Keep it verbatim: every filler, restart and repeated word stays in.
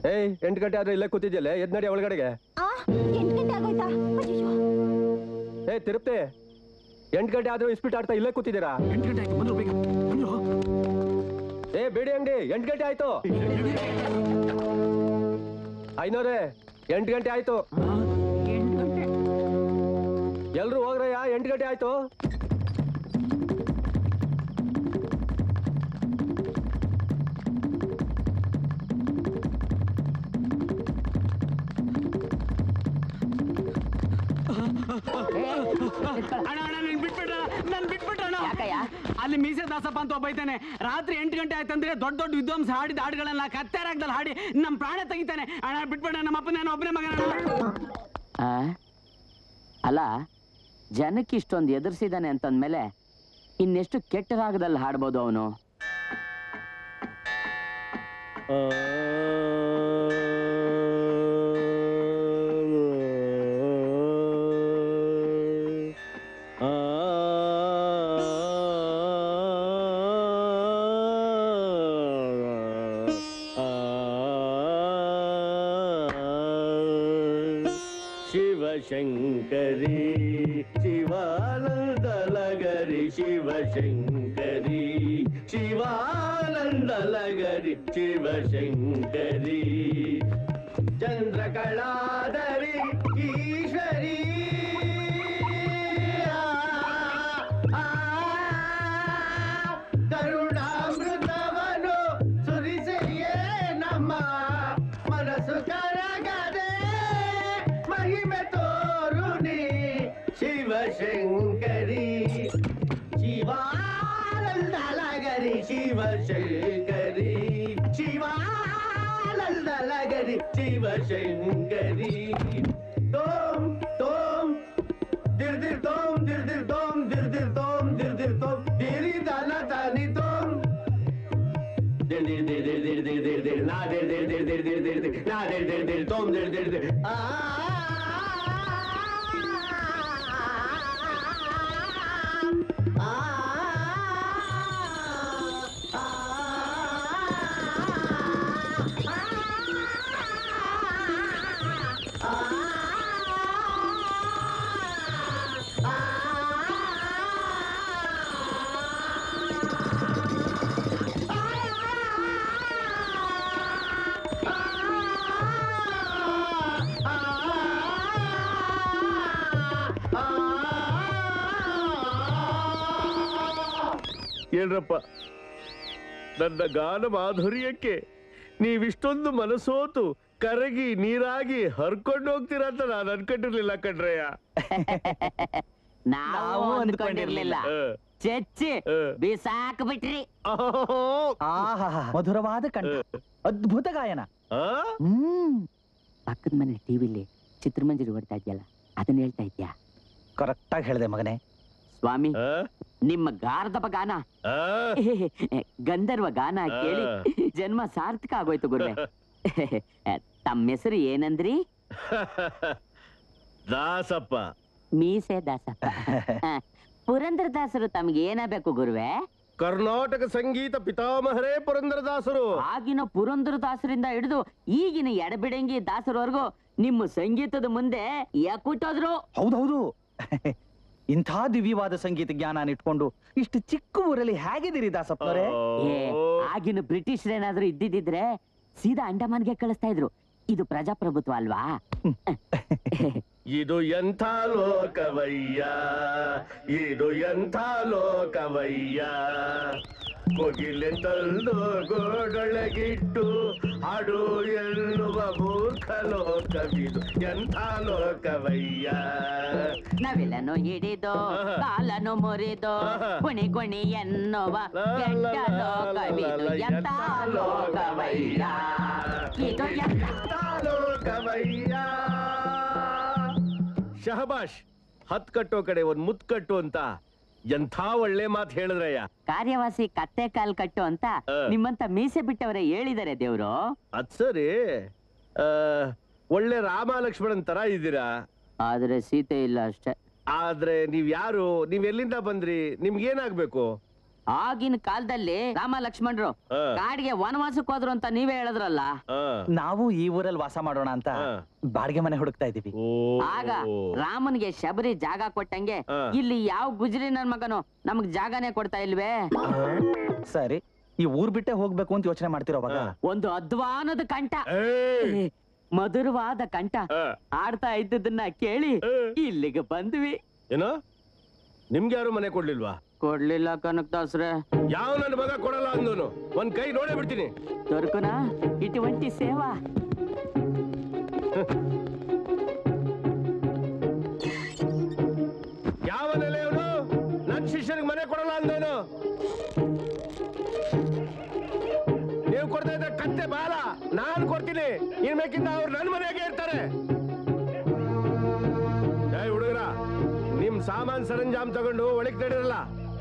ಏಯ್ ಎಂಟು ಗಂಟೆ ಆದ್ರೆ ಇಲ್ಲೇ ಕೂತಿದ್ಯಲ್ಲ ಎದ್ ನಡಿ ಒಳಗಡೆಗೆ. ಎಂಟು ಗಂಟೆ ಆಗೋಯ್ತಾ? ಏ ತಿರುಪ್ತಿ, ಎಂಟು ಗಂಟೆ ಆದ್ರೂ ಇಸ್ಪಿಟ್ ಆಡ್ತಾ ಇಲ್ಲೇ ಕೂತಿದ್ದೀರಾ? ಎಂಟು ಗಂಟೆ ಆಯ್ತು, ಬಂದ್ರು ಬೇಗ ಬಂದ್ರು. ಏ ಬೇಡಿ ಅಂಗಡಿ, ಎಂಟು ಗಂಟೆ ಆಯ್ತು. ಐನೋರೇ ಎಂಟು ಗಂಟೆ ಆಯ್ತು. ಎಲ್ರು ಹೋಗ್ರಯ್ಯ, ಎಂಟು ಗಂಟೆ ಆಯ್ತು. ಅಲ್ಲಿ ಮೀಸೆ ದಾಸಪ್ಪ ಅಂತ ಒಬ್ಬ ಐತಾನೆ. ರಾತ್ರಿ ಎಂಟು ಗಂಟೆ ಆಯ್ತಂದ್ರೆ ದೊಡ್ಡ ದೊಡ್ಡ ವಿದ್ವಾಂಸ ಹಾಡಿದ ಹಾಡುಗಳನ್ನ ಕತ್ತೇರಾಗ್ದಲ್ಲಿ ಹಾಡಿ ನಮ್ ಪ್ರಾಣ ತೆಗಿತಾನೆ. ಅಣ್ಣ ಬಿಟ್ಬಿಡ, ನಮ್ಮ ಅಪ್ಪ ನಾನು ಒಬ್ಬನೇ ಮಗನ. ಅಲ್ಲ, ಜನಕ್ಕೆ ಇಷ್ಟೊಂದು ಎದುರಿಸಿದಾನೆ ಅಂತಂದ್ಮೇಲೆ ಇನ್ನೆಷ್ಟು ಕೆಟ್ಟ ರಾಗದಲ್ಲಿ ಹಾಡ್ಬೋದು ಅವನು. ಶಿವಶಂಕರಿ ಶಿವಾನಂದಲಗರಿ ಶಿವಶಂಕರಿ ಶಿವಾನಂದಲಗರಿ ಶಿವಶಂಕರಿ ಚಂದ್ರಕಳಾಧರಿ ಈಶ್ವರಿ ಕರುಣಾಮೃತವನು ಸುರಿಸೆಯೇ ನಮ್ಮ ಮನಸ್ಸು ಕರಗದೆ ಮಹಿಮೆ ತೋರುನಿ ಶಿವಶಂಕರಿ ಶಿವಾನಂದಲಗರಿ ಶಿವಶಂಕರಿ ಶಿವಾನಂದಲಗರಿ ಶಿವಶಂಕರಿ ತೋಂ ತೋಂ ದಿರ್ದಿರ್ ತೋಂ ದಿರ್ದಿರ್ ತೋಂ ದಿರ್ದಿರ್ ತೋಂ ದಿರ್ದಿರ್ ತೋಂ ದಿರಿ ದನ ತನಿ ತೋಂ ದಿರ್ ದಿರ್ ದಿರ್ ದಿರ್ ದಿರ್ ದಿರ್ ದಿರ್ ದಿರ್ ನಾ ದಿರ್ ದಿರ್ ದಿರ್ ದಿರ್ ದಿರ್ ದಿರ್ ದಿರ್ ನಾ ದಿರ್ ದಿರ್ ದಿರ್ ತೋಂ ದಿರ್ ದಿರ್ ದಿರ್ ಆ ಏನ್ರಪ್ಪ, ನನ್ನ ಗಾನ ಮಾಧುರ್ಯಕ್ಕೆ ನೀವಿಷ್ಟೊಂದು ಮನಸೋತು ಕರಗಿ ನೀರಾಗಿ ಹರ್ಕೊಂಡು ಹೋಗ್ತೀರಾ ಅಂತ ನಾನು ಅನ್ಕೊಂಡಿರ್ಲಿಲ್ಲ ಕಣ್ರಯ್ಯ. ನಾವು ಅಂದ್ಕೊಂಡಿರ್ಲಿಲ್ಲ, ಚೆಚ್ಚಿ ಬಿಸಾಕ್ ಬಿಟ್ರಿ. ಮಧುರವಾದ ಕಂಠ, ಅದ್ಭುತ ಗಾಯನ. ಹ್ಮ್ ಪಕ್ಕದ ಮನೆ ಟಿವಿಲಿ ಚಿತ್ರಮಂಜರಿ ಓಡ್ತಾ ಇದ್ಯಲ್ಲ, ಅದನ್ನ ಹೇಳ್ತಾ ಇದ್ಯಾ? ಕರೆಕ್ಟ್ ಆಗಿ ಹೇಳಿದೆ ಮಗನೇ. ಸ್ವಾಮಿ, ನಿಮ್ಮ ಗಾರ್ಧಪ ಗಾನ, ಗಂಧರ್ವ ಗಾನ ಕೇಳಿ ಜನ್ಮ ಸಾರ್ಥಕ ಆಗೋಯ್ತು ಗುರುವೆ. ತಮ್ಮ ಹೆಸರು ಏನಂದ್ರಿ? ದಾಸಪ್ಪ. ಮೀಸೆ ದಾಸಪ್ಪ. ಪುರಂದರ ದಾಸರು ತಮ್ಗೆ ಏನಾಗಬೇಕು ಗುರುವೆ? ಕರ್ನಾಟಕ ಸಂಗೀತ ಪಿತಾಮಹರೇ ಪುರಂದರದಾಸರು. ಆಗಿನ ಪುರಂದರ ದಾಸರಿಂದ ಹಿಡಿದು ಈಗಿನ ಎಡಬಿಡಂಗಿ ದಾಸರವರೆಗೂ ನಿಮ್ಮ ಸಂಗೀತದ ಮುಂದೆ ಯಾಕುಟ್ಟೋದ್ರು. ಹೌದೌದು, ಇಂಥ ದಿವ್ಯವಾದ ಸಂಗೀತ ಜ್ಞಾನ ಇಟ್ಕೊಂಡು ಇಷ್ಟು ಚಿಕ್ಕ ಊರಲ್ಲಿ ಹೇಗಿದ್ದೀರಿ ದಾಸಪ್ಪನವರೇ? ಆಗಿನ ಬ್ರಿಟಿಷರೇನಾದ್ರೂ ಇದ್ದಿದ್ರೆ ಸೀದಾ ಅಂಡಮಾನ್ಗೆ ಕಳಿಸ್ತಾ ಇದ್ರು. ಇದು ಪ್ರಜಾಪ್ರಭುತ್ವ ಅಲ್ವಾ? ಇದು ಎಂಥ ಲೋಕವಯ್ಯ, ಇದು ಎಂಥ ಲೋಕವಯ್ಯ, ಕೋಗಿಲೆಂತಂದು ಗೋಡೊಳಗಿಟ್ಟು ಹಾಡು ಎನ್ನುವ ಮೂರ್ಖ ಲೋಕವಿದು ಎಂಥ ಲೋಕವಯ್ಯ. ನವಿಲನ್ನು ಹಿಡಿದು ಕಾಲನು ಮುರಿದು ಕುಣಿ ಕುಣಿ ಎನ್ನುವ ಕೆಟ್ಟ ಲೋಕವಿದು ಎಂಥ ಲೋಕವಯ್ಯ, ಇದು ಎಂಥ ಲೋಕವಯ್ಯ. ಶಹಬಾಷ್, ಹತ್ ಕಟ್ಟೋ ಕಡೆ ಒಂದ್ ಮುತ್ ಕಟ್ಟು ಅಂತ ಎಂಥ ಒಳ್ಳೆ ಮಾತು ಹೇಳಿದ್ರಯ್ಯ. ಕಾರ್ಯವಾಸಿ ಕತ್ತೆ ಕಾಲ್ ಕಟ್ಟು ಅಂತ ನಿಮ್ಮಂತ ಮೀಸೆ ಬಿಟ್ಟವರೇ ಹೇಳಿದಾರೆ ದೇವ್ರು. ಅದ್ ಸರಿ, ಒಳ್ಳೆ ರಾಮ ಲಕ್ಷ್ಮಣನ್ ತರ ಇದ್ದೀರಾ, ಆದ್ರೆ ಸೀತೆ ಇಲ್ಲ ಅಷ್ಟೇ. ಆದ್ರೆ ನೀವ್ ಯಾರು? ನೀವ್ ಎಲ್ಲಿಂದ ಬಂದ್ರಿ? ನಿಮ್ಗೇನಾಗ್ಬೇಕು? ಆಗಿನ ಕಾಲದಲ್ಲಿ ರಾಮ ಲಕ್ಷ್ಮಣರು ಹಾ. ಕಾಡಿಗೆ ವನವಾಸಕ್ಕೆ ಹೋದ್ರು ಅಂತ ನೀವೇ ಹೇಳಿದ್ರಲ್ಲ. ಆ, ನಾವು ಈ ಊರಲ್ಲಿ ವಾಸ ಮಾಡೋಣ ಅಂತ ಹಾ. ಬಾಡಿಗೆ ಮನೆ ಹುಡುಕ್ತಾ ಇದೀವಿ. ಓ, ಆಗ ರಾಮನ್ಗೆ ಶಬರಿ ಜಾಗ ಕೊಟ್ಟಂಗೆ ಹಾ. ಇಲ್ಲಿ ಯಾವ ಗುಜರಿ ನನ್ ಮಗನು ನಮಗ್ ಜಾಗನೇ ಕೊಡ್ತಾ ಇಲ್ವೇ? ಸರಿ, ಈ ಊರ್ ಬಿಟ್ಟೆ ಹೋಗ್ಬೇಕು ಅಂತ ಯೋಚನೆ ಮಾಡ್ತಿರೋವಾಗ ಹಾ. ಒಂದು ಅದ್ವಾನದ ಕಂಠ, ಏಯ್! ಮಧುರವಾದ ಕಂಠ ಆ, ಆಡ್ತಾ ಇದ್ದದನ್ನ ಕೇಳಿ ಆ. ಇಲ್ಲಿಗೆ ಬಂದ್ವಿ. ಏನೋ ನಿಮ್ಗೆ ಯಾರು ಮನೆ ಕೊಡ್ಲಿಲ್ವಾ? ಕೊಡ್ಲಿಲ್ಲ ಕನಕದಾಸ್ರೆ. ಯಾವ ನನ್ನ ಮಗ ಕೊಡಲ್ಲ ಅಂದೋನು ಒಂದ್ ಕೈ ನೋಡೇ ಬಿಡ್ತೀನಿ. ದೊರಕುನ ಇటువంటి ಸೇವಾ. ಯಾವ ನೆಲೆಯವನು ನನ್ ಶಿಷ್ಯನಿಗೆ ಮನೆ ಕೊಡಲ್ಲ ಅಂದೋನು? ನೀವು ಕೊಡ್ತಾ ಇದ್ದ ಕತ್ತೆ ಬಾಲ ನಾನ್ ಕೊಡ್ತೀನಿ. ಇನ್ಮೇಕಿಂದ ಅವ್ರು ನನ್ ಮನೆಗೆ ಇರ್ತಾರೆ. ಏ ಹುಡುಗರ, ನಿಮ್ ಸಾಮಾನ್ ಸರಂಜಾಮ್ ತಗೊಂಡು ಒಳಗ್ ನಡೀರಲ್ಲ.